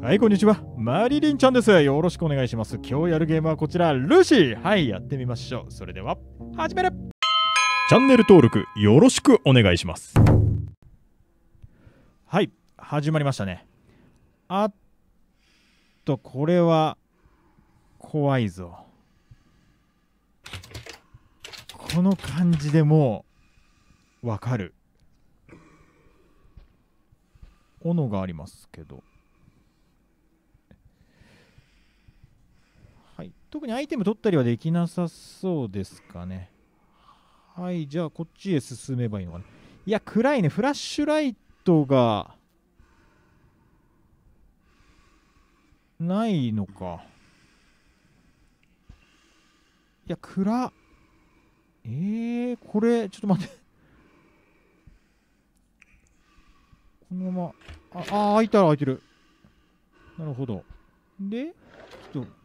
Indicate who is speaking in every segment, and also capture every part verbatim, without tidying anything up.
Speaker 1: はい、こんにちは。マリリンちゃんです。よろしくお願いします。今日やるゲームはこちら、ルーシー。はい、やってみましょう。それでは、始める。チャンネル登録よろしくお願いします。はい、始まりましたね。あっと、これは、怖いぞ。この感じでもう、わかる。斧がありますけど。はい、特にアイテム取ったりはできなさそうですかね。はい、じゃあこっちへ進めばいいのかな。いや、暗いね。フラッシュライトがないのか。いや、暗っ。えー、これ、ちょっと待って。このまま、あ、あー、開いたら開いてる。なるほど。で、ちょっと、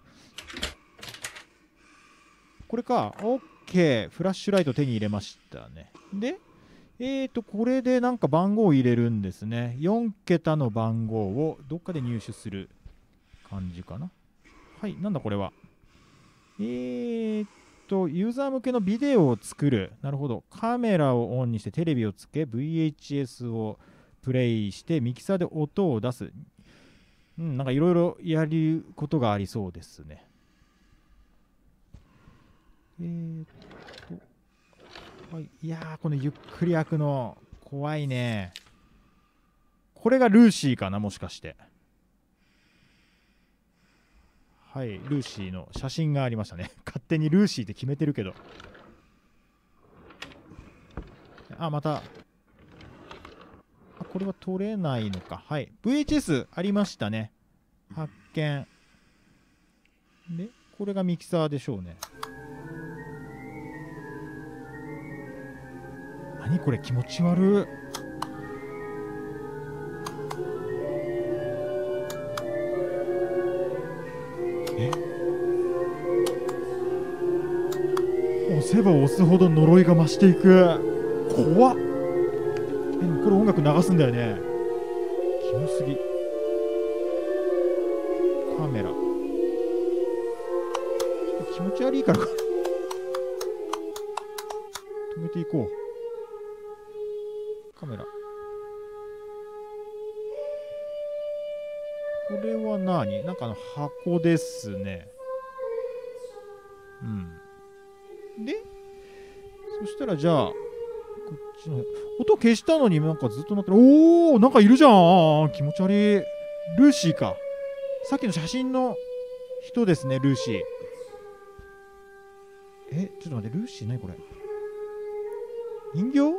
Speaker 1: これか。オッケー。フラッシュライト手に入れましたね。で、えーと、これでなんか番号を入れるんですね。よん桁の番号をどっかで入手する感じかな。はい、なんだこれは。えーと、ユーザー向けのビデオを作る。なるほど。カメラをオンにしてテレビをつけ、ブイエイチエス をプレイして、ミキサーで音を出す。うん、なんかいろいろやることがありそうですね。えーと、はい、いやー、このゆっくり開くの、怖いね。これがルーシーかな、もしかして。はい、ルーシーの写真がありましたね。勝手にルーシーって決めてるけど。あ、また。あ、これは取れないのか。はい。ブイエイチエス ありましたね。発見。で、これがミキサーでしょうね。何これ、気持ち悪い。え？押せば押すほど呪いが増していく。怖っ。え、これ音楽流すんだよね。キモすぎ。カメラ。ちょっと気持ち悪いから止めていこう。カメラ。これは何？なんかの箱ですね。うん。で、そしたらじゃあ、こっちの、音消したのになんかずっと鳴ってる。おー、なんかいるじゃん。気持ち悪い。ルーシーか。さっきの写真の人ですね、ルーシー。え、ちょっと待って、ルーシー何これ？人形？ん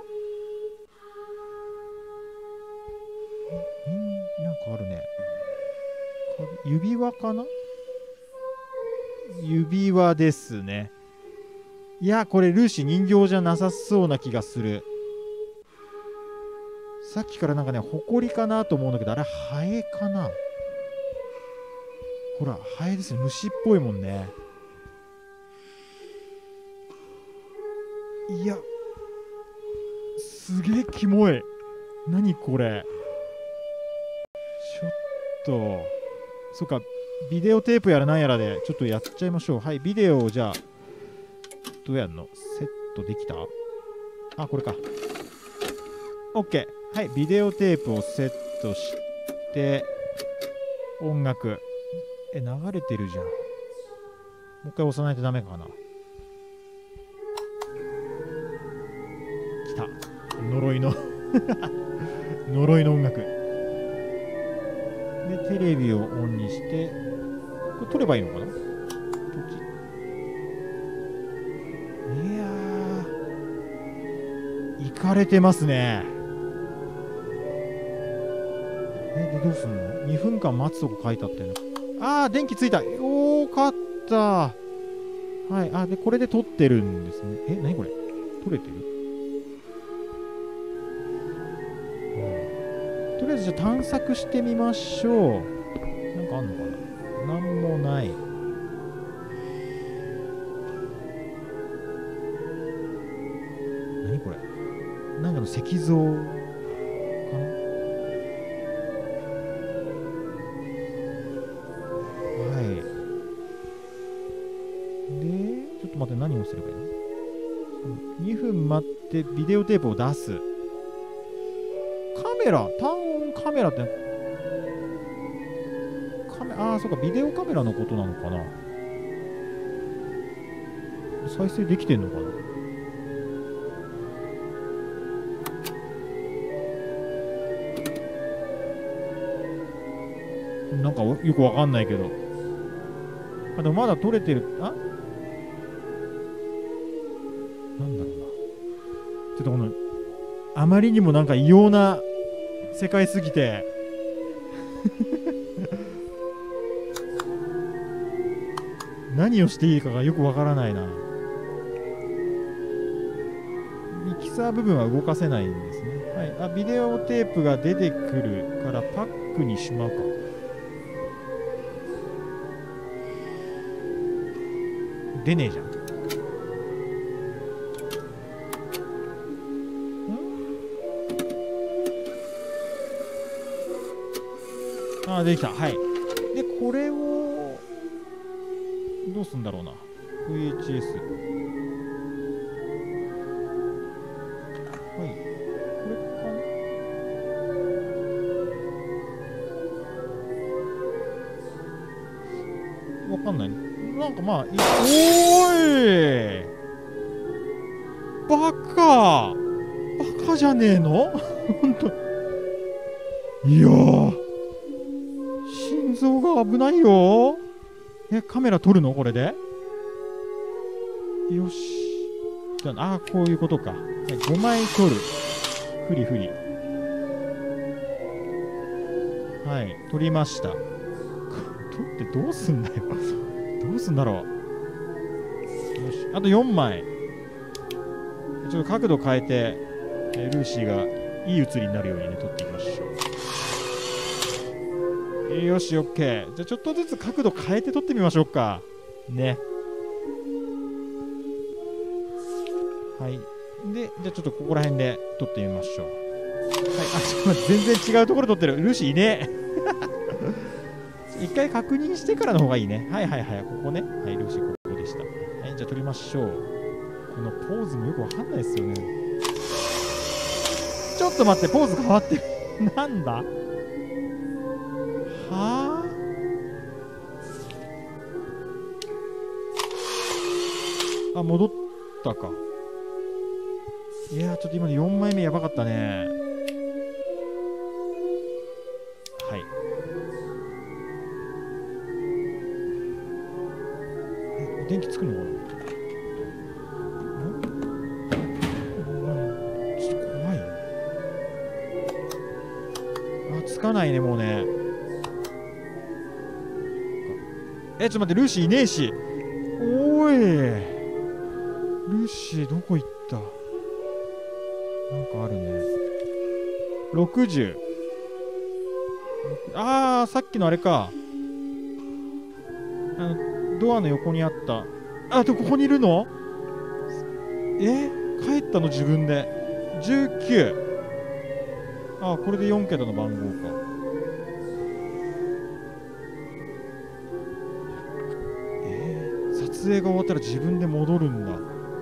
Speaker 1: なんかあるね。指輪かな？指輪ですね。いや、これルーシー人形じゃなさそうな気がする。さっきからなんかね、ホコリかなと思うんだけど、あれハエかな？ほら、ハエですね。虫っぽいもんね。いや、すげえキモい。何これ。ちょっと、そっか、ビデオテープやらなんやらで、ちょっとやっちゃいましょう。はい、ビデオをじゃあ、どうやんの？セットできた？あ、これか。OK。はい、ビデオテープをセットして、音楽。え、流れてるじゃん。もう一回押さないとダメかな。来た。呪いの呪いの音楽。で、テレビをオンにして、これ撮ればいいのかな？ポチ。いやー、いかれてますね。え、で、どうすんの？ に 分間待つとこ書いてあったよね。あー、電気ついた。よかった。はい。あ、で、これで撮ってるんですね。え、なにこれ？撮れてる？とりあえずじゃあ探索してみましょう。なんかあんのかな？なんもない。何これ？なんかの石像かな？ にふん待ってビデオテープを出す。カメラ、単音カメラってカメああ、そうか、ビデオカメラのことなのかな。再生できてんのかな。なんかよくわかんないけど。あ、でもまだ撮れてる。あ、なんだろうな。ちょっとこのあまりにもなんか異様な世界すぎて何をしていいかがよくわからないな。ミキサー部分は動かせないんですね。はい。あ、ビデオテープが出てくるからパックにしまうか。出ねえじゃん。ああ、できた。はい。で、これをどうすんだろうな。ブイエイチエス。はい。これかな。わかんない。なんかまあいい。おーい、バカバカじゃねえのほんと。いやー、心臓が危ないよ。え、カメラ撮るのこれで。よし。じゃあ、あー、こういうことか。ごまい撮る。フリフリ。はい、撮りました。撮ってどうすんだよ。どうすんだろう。よし、あとよんまい。ちょっと角度変えて、えルーシーがいい写りになるようにね、撮っていきましょう。よし、オッケー。じゃあちょっとずつ角度変えて撮ってみましょうか。ね。はい。で、じゃあちょっとここら辺で撮ってみましょう。はい、あ、ちょっと待って、全然違うところ撮ってる。ルーシーいねえ。一回確認してからの方がいいね。はいはいはい。ここね。はい、ルーシーここでした。はい、じゃあ撮りましょう。このポーズもよくわかんないですよね。ちょっと待って、ポーズ変わってる。なんだはあ、あ、戻ったか。いやー、ちょっと今のよんまいめやばかったね。はい。え、電気つくのかな。ちょっと怖い。あ、つかないね、もうね。え、ちょっと待って、ルーシーいねえし。おーい。ルーシーどこ行った。なんかあるね。ろくじゅう。あー、さっきのあれか。あの、ドアの横にあった。あ、で、ここにいるの。え、帰ったの自分で。じゅうきゅう。あ、これでよんけたの番号か。えー、撮影が終わったら自分で戻るんだ。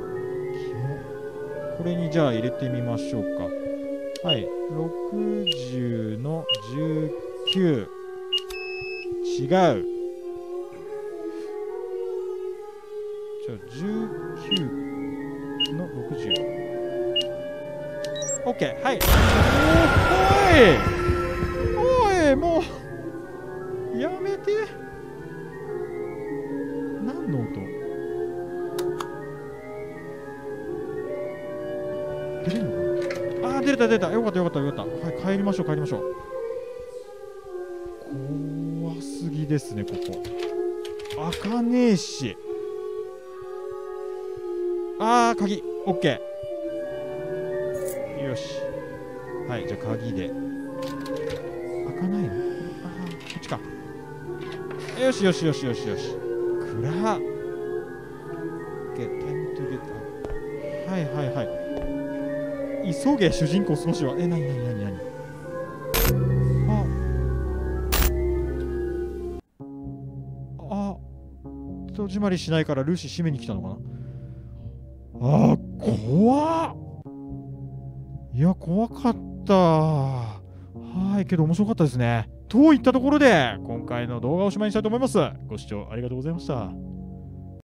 Speaker 1: これにじゃあ入れてみましょうか。はい、ろくじゅうのじゅうきゅう。違う。じゃあじゅうきゅうのろくじゅう。 OK。 はい。おーいおい、もうやめて。何の音。出れんのかな。あー、出れた出れた。よかったよかったよかった。はい、帰りましょう帰りましょう。怖すぎですね、ここ。開かねえし。あー、鍵。オッケー。よし。はい、じゃあ鍵で。開かないの。あー、こっちか。よしよしよしよしよし。暗っ。オッケー、タイムトゥゲッター。はいはいはい。急げ、主人公少しは。え、なになになになに。あ、あ、戸締まりしないからルーシー閉めに来たのかな。あー、 怖っ。いや、怖かった。はい、けど面白かったですね。といったところで、今回の動画をおしまいにしたいと思います。ご視聴ありがとうございました。